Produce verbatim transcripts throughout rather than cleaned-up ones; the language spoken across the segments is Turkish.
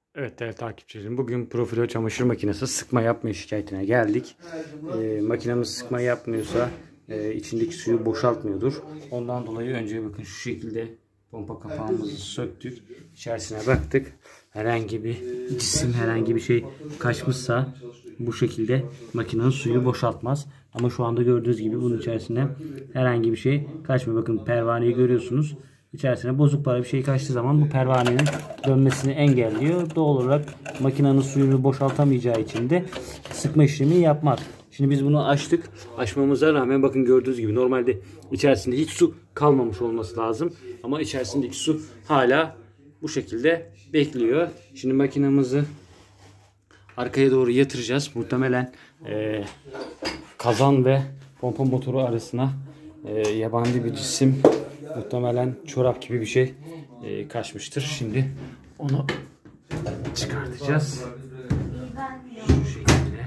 Evet değerli takipçilerim, bugün Profilo çamaşır makinesi sıkma yapmıyor şikayetine geldik. E, makinemiz sıkma yapmıyorsa e, içindeki suyu boşaltmıyordur. Ondan dolayı önce bakın şu şekilde pompa kapağımızı söktük. İçerisine baktık. Herhangi bir cisim, herhangi bir şey kaçmışsa bu şekilde makinenin suyu boşaltmaz. Ama şu anda gördüğünüz gibi bunun içerisinde herhangi bir şey kaçmıyor. Bakın pervaneyi görüyorsunuz. İçerisine bozuk para bir şey kaçtığı zaman bu pervanenin dönmesini engelliyor. Doğal olarak makinenin suyunu boşaltamayacağı için de sıkma işlemi yapmaz. Şimdi biz bunu açtık. Açmamıza rağmen bakın gördüğünüz gibi normalde içerisinde hiç su kalmamış olması lazım. Ama içerisindeki su hala bu şekilde bekliyor. Şimdi makinemizi arkaya doğru yatıracağız. Muhtemelen e, kazan ve pompa motoru arasına e, yabancı bir cisim, muhtemelen çorap gibi bir şey e, kaçmıştır. Şimdi onu çıkartacağız. Şu şekilde.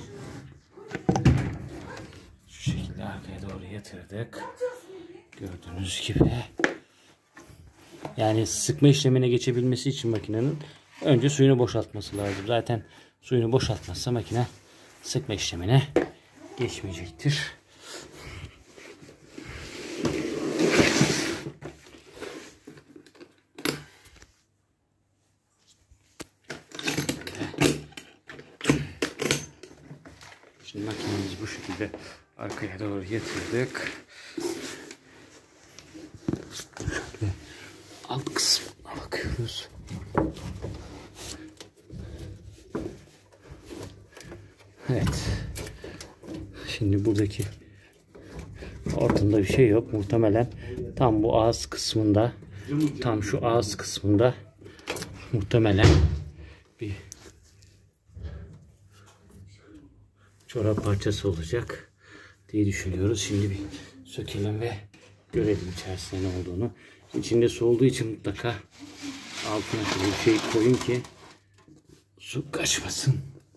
Şu şekilde arkaya doğru yatırdık. Gördüğünüz gibi. Yani sıkma işlemine geçebilmesi için makinenin önce suyunu boşaltması lazım. Zaten suyunu boşaltmazsa makine sıkma işlemine geçmeyecektir. Şimdi makinemizi bu şekilde arkaya doğru yatırdık. Şöyle alt kısmına bakıyoruz. Evet. Şimdi buradaki ortamda bir şey yok. Muhtemelen tam bu ağız kısmında, tam şu ağız kısmında muhtemelen bir çorap parçası olacak diye düşünüyoruz. Şimdi bir sökelim ve görelim içerisinde ne olduğunu. İçinde su olduğu için mutlaka altına bir şey koyun ki su kaçmasın.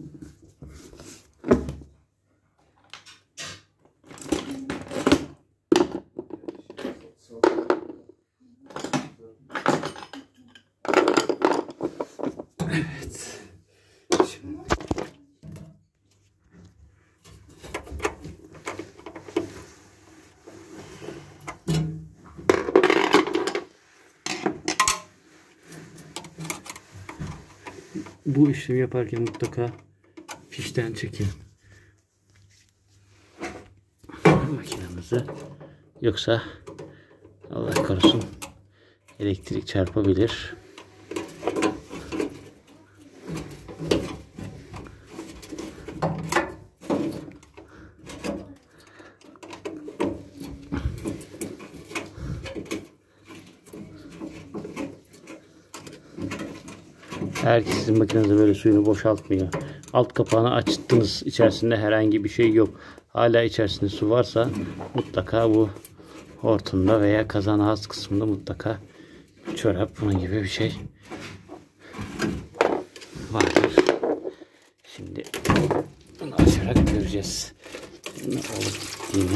Evet. Şimdi bu işlemi yaparken mutlaka fişten çekin makinemizi, yoksa Allah korusun elektrik çarpabilir. Eğer ki sizin makinenize böyle suyunu boşaltmıyor, alt kapağını açtınız, içerisinde herhangi bir şey yok, hala içerisinde su varsa mutlaka bu hortumda veya kazan ağız kısmında mutlaka çorap bunun gibi bir şey vardır. Şimdi bunu açarak göreceğiz ne olup bittiğini.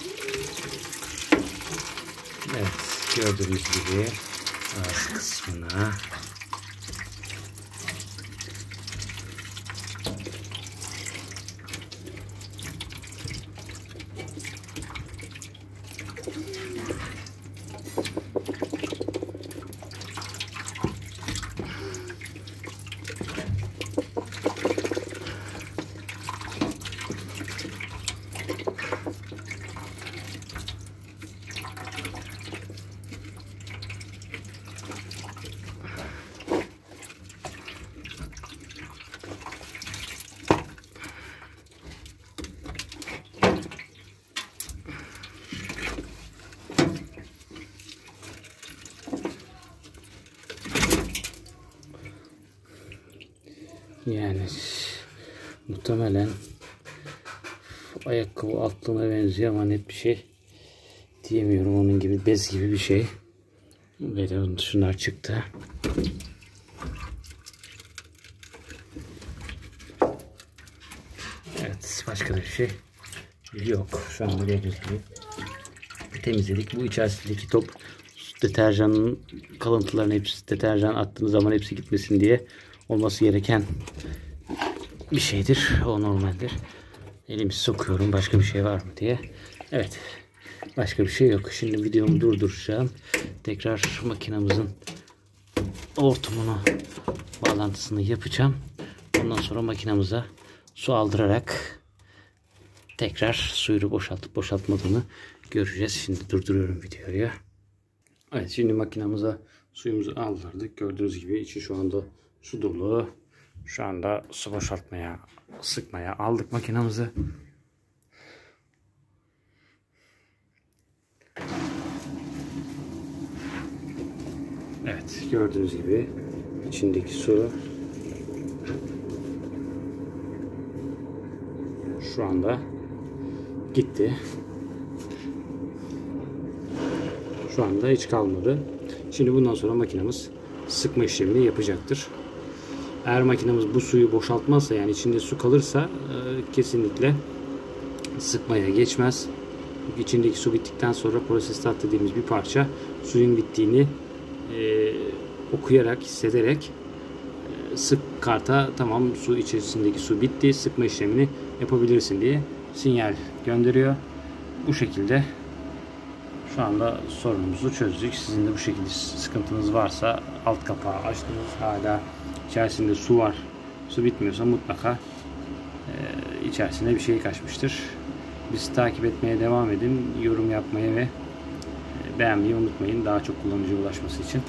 Evet, gördüğünüz gibi ağız kısmına yani muhtemelen ayakkabı altlığına benziyor ama net bir şey diyemiyorum. Onun gibi bez gibi bir şey. Ve de şunlar çıktı. Evet, başka da bir şey yok. Şu anda gördüğünüz gibi temizledik. Bu içerisindeki top deterjanın kalıntılarını hepsi, deterjan attığınız zaman hepsi gitmesin diye olması gereken bir şeydir. O normaldir. Elimi sokuyorum başka bir şey var mı diye. Evet. Başka bir şey yok. Şimdi videomu durduracağım. Tekrar makinamızın hortumunu bağlantısını yapacağım. Ondan sonra makinamıza su aldırarak tekrar suyunu boşaltıp boşaltmadığını göreceğiz. Şimdi durduruyorum videoyu. Evet, şimdi makinamıza suyumuzu aldırdık. Gördüğünüz gibi içi şu anda su dolu. Şu anda su boşaltmaya, sıkmaya aldık makinamızı. Evet, gördüğünüz gibi içindeki su şu anda gitti. Şu anda hiç kalmadı. Şimdi bundan sonra makinamız sıkma işlemini yapacaktır. Eğer makinamız bu suyu boşaltmazsa, yani içinde su kalırsa e, kesinlikle sıkmaya geçmez. İçindeki su bittikten sonra prosestat dediğimiz bir parça suyun bittiğini e, okuyarak, hissederek e, sık karta tamam su içerisindeki su bitti, sıkma işlemini yapabilirsin diye sinyal gönderiyor. Bu şekilde şu anda sorunumuzu çözdük. Sizin de bu şekilde sıkıntınız varsa, alt kapağı açtınız, hala içerisinde su var, su bitmiyorsa mutlaka e, içerisinde bir şey kaçmıştır. Bizi takip etmeye devam edin. Yorum yapmayı ve e, beğenmeyi unutmayın. Daha çok kullanıcıya ulaşması için.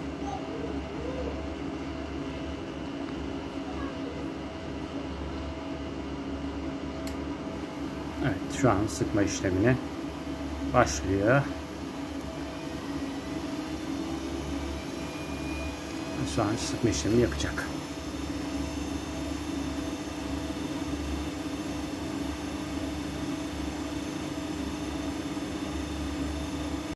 Evet, şu an sıkma işlemine başlıyor. Şu an sıkma işlemini yapacak.